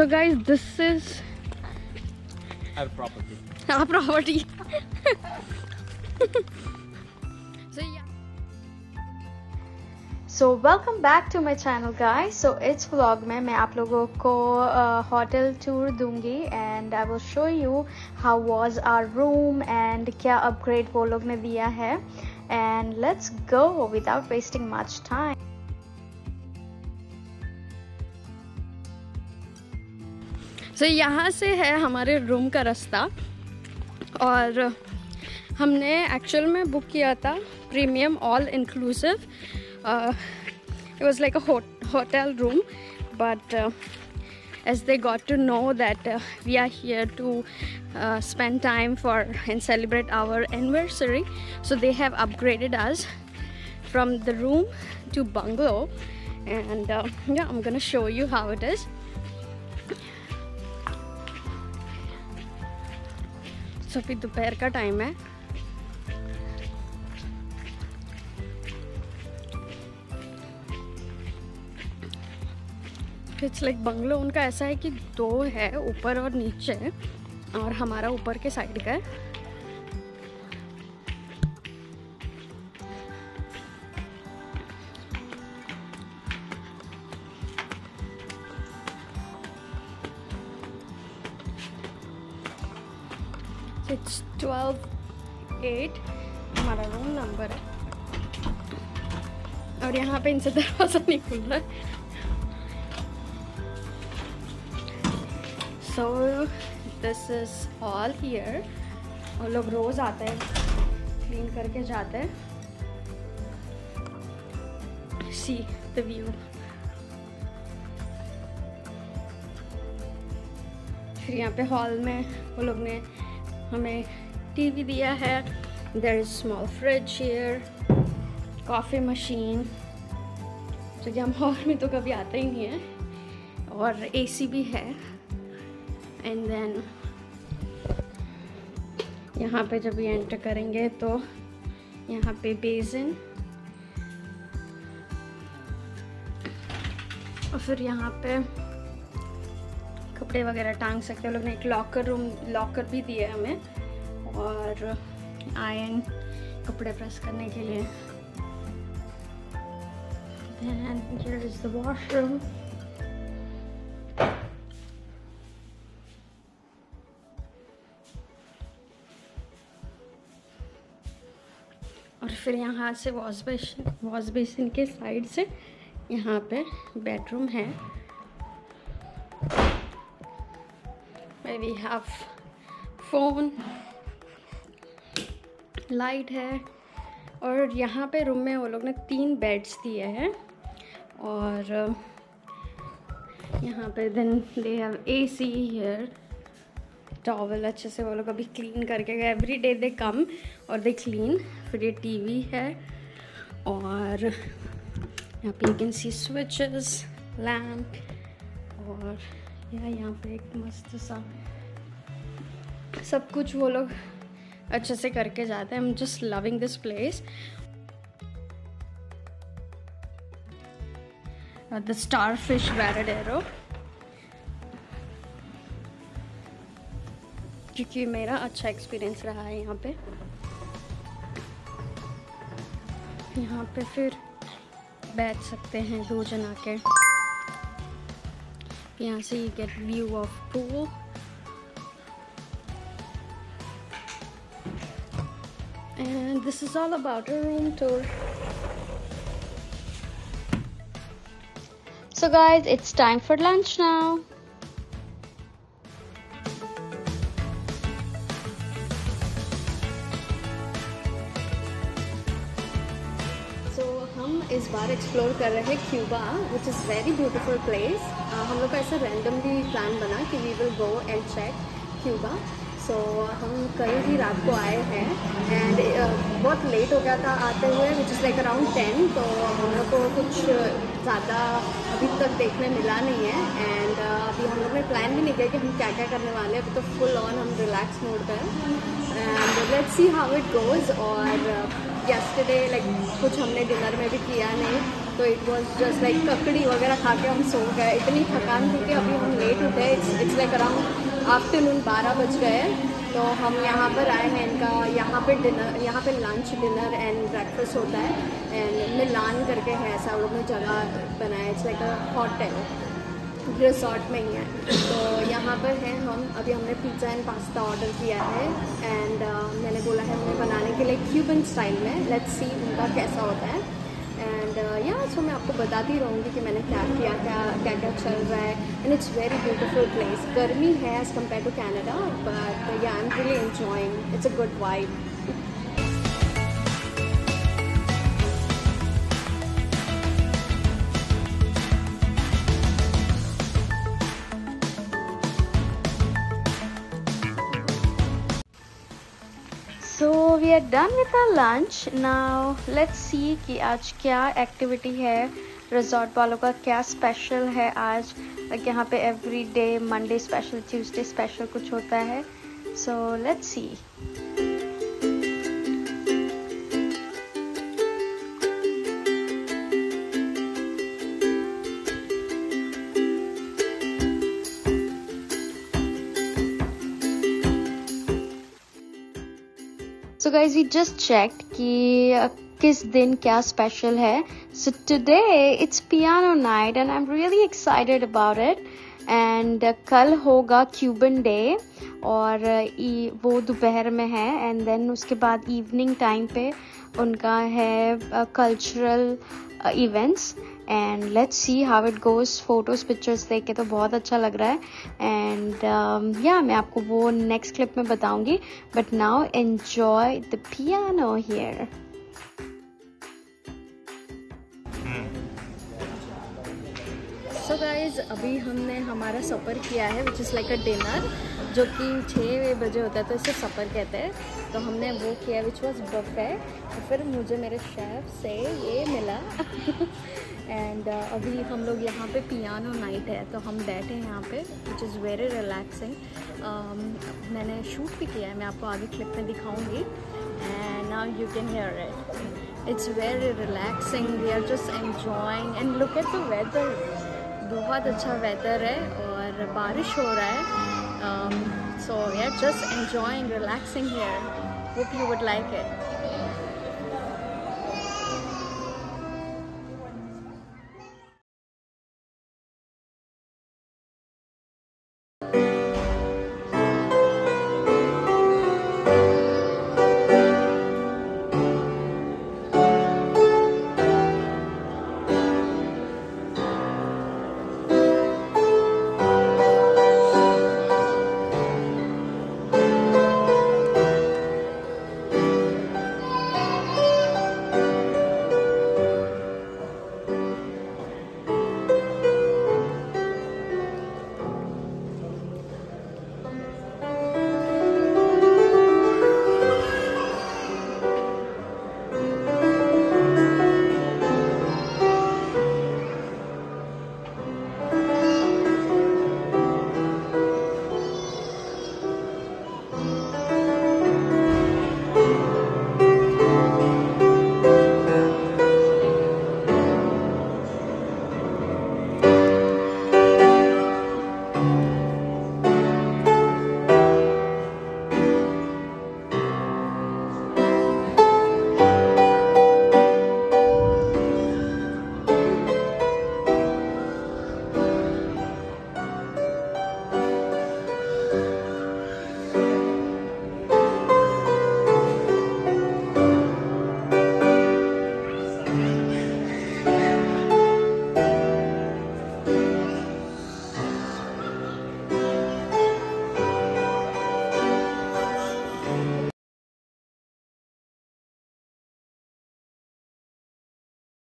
So guys, this is our property. our property. So yeah. So welcome back to my channel guys. So इस vlog में मैं आप लोगों को hotel tour दूंगी and I will show you how was our room and क्या upgrade वो लोग ने दिया है, and let's go without wasting much time. So यहाँ से है हमारे रूम का रास्ता और हमने एक्चुअल में बुक किया था premium all inclusive. It was like a hotel room, but as they got to know that we are here to spend time for and celebrate our anniversary, so they have upgraded us from the room to bungalow, and yeah, I'm gonna show you how it is. So अभी दोपहर का time है. It's like bungalow उनका ऐसा है कि दो है, ऊपर और नीचे, और हमारा ऊपर के साइड का है. इट्स 12-8 हमारा रूम नंबर है और यहाँ पे इनसे दरवाज़ा नहीं खुल रहा है. So this is all here. और लोग रोज आते हैं, क्लीन करके जाते हैं. See the view. फिर यहाँ पे हॉल में वो लोग ने हमें टीवी दिया है. There is small fridge here, coffee machine, जो कि हम हॉल में तो कभी आते ही नहीं है, और AC भी है. एंड देन यहाँ पे जब ये एंटर करेंगे तो यहाँ पे बेसिन, और फिर यहाँ पे कपड़े वगैरह टांग सकते हैं. लोग ने एक लॉकर भी दिया है हमें, और आयरन कपड़े प्रेस करने के लिए. Then here is the washroom. और फिर यहाँ से वॉश बेसिन के साइड से यहाँ पे बेडरूम है. वी हैव फोन, लाइट है, और यहाँ पे रूम में वो लोग ने 3 बेड्स दिए हैं, और यहाँ पे then they have AC here. Towel अच्छे से वो लोग अभी क्लीन करके गए. एवरी डे दे कम और दे क्लीन. फिर ये टीवी है, और यहाँ पे you can see switches, lamp, और यहाँ पे एक मस्त सा सब कुछ वो लोग अच्छे से करके जाते हैं. I am just loving this place. The starfish Varadero, क्योंकि मेरा अच्छा एक्सपीरियंस रहा है यहाँ पे. यहाँ पे फिर बैठ सकते हैं 2 जन आके. यहाँ से you get view of pool. And this is all about a room tour. So guys, it's time for lunch now. इस बार एक्सप्लोर कर रहे हैं Cuba, which is very beautiful place. हम लोग का ऐसा रैंडमली प्लान बना कि we will go and check Cuba. So हम कल ही रात को आए हैं, एंड बहुत लेट हो गया था आते हुए, विच इज़ लाइक अराउंड 10. तो हम लोग को कुछ ज़्यादा अभी तक देखने मिला नहीं है, एंड अभी हम लोग ने प्लान भी नहीं किया कि हम क्या क्या करने वाले हैं. अभी तो फुल ऑन हम रिलैक्स मोड पर, and let's see how it goes. और yesterday लाइक कुछ हमने डिनर में भी किया नहीं, तो इट वॉज जस्ट लाइक ककड़ी वगैरह खा के हम सो गए। इतनी थकान थी कि अभी हम लेट उठे। इट्स लाइक अराउंड आफ्टरनून 12 बज गए। तो हम यहाँ पर आए हैं, इनका यहाँ पे लंच डिनर एंड ब्रेकफास्ट होता है। एंड मिलान करके है ऐसा लोग ने जगह बनाया। It's like a hotel, resort में ही है। तो यहाँ पर है हम। अभी हमने पिज़्ज़ा एंड पास्ता ऑर्डर किया है एंड मैंने बोला है हमें बनाने के लिए क्यूबन स्टाइल में। लेट्स सी उनका कैसा होता है। एंड सो मैं आपको बताती रहूँगी कि मैंने क्या किया, क्या क्या चल रहा है। And it's very beautiful place. गर्मी है as compare to Canada, but yeah I am really enjoying. It's a good vibe. So we are done with our lunch. Now let's see कि आज क्या एक्टिविटी है, रिजॉर्ट वालों का क्या special है आज। यहाँ पे every day Monday special, Tuesday special कुछ होता है। So let's see. So guys, we just checked कि किस दिन क्या स्पेशल है. So today it's piano night and I'm really excited about it. And कल होगा Cuban Day और वो दोपहर में है. And then उसके बाद इवनिंग टाइम पे उनका है cultural events. And let's see how it goes. Photos pictures देख के तो बहुत अच्छा लग रहा है. एंड या मैं आपको वो नेक्स्ट क्लिप में बताऊंगी. But now enjoy the piano here. So guys, अभी हमने हमारा सफ़र किया है which is like a dinner, जो कि 6 बजे होता है तो इसे सफ़र कहते हैं. तो हमने वो किया विच वॉज बफे. तो फिर मुझे मेरे शेफ़ से ये मिला. एंड अभी हम लोग यहाँ पे पियानो नाइट है तो हम बैठे हैं यहाँ पे विच इज़ वेरी रिलैक्सिंग. मैंने शूट भी किया है, मैं आपको आगे क्लिप में दिखाऊंगी. And now you can hear it. It's very relaxing. We are just enjoying and look at the weather. बहुत अच्छा वेदर है और बारिश हो रहा है. So we are just enjoying, relaxing here. Hope you would like it.